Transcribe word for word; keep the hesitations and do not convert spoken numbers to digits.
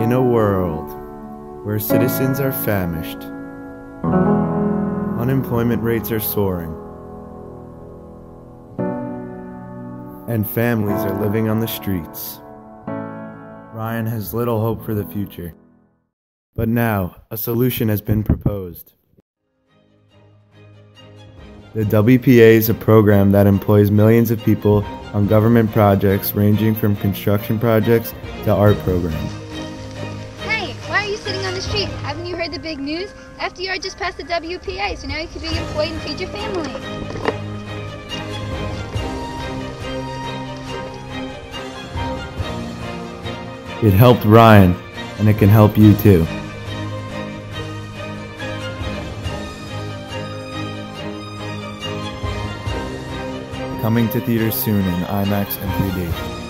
In a world where citizens are famished, unemployment rates are soaring, and families are living on the streets, Ryan has little hope for the future. But now, a solution has been proposed. The W P A is a program that employs millions of people on government projects ranging from construction projects to art programs. Hey, why are you sitting on the street? Haven't you heard the big news? F D R just passed the W P A, so now you can be employed and feed your family. It helped Ryan, and it can help you too. Coming to theaters soon in IMAX and three D.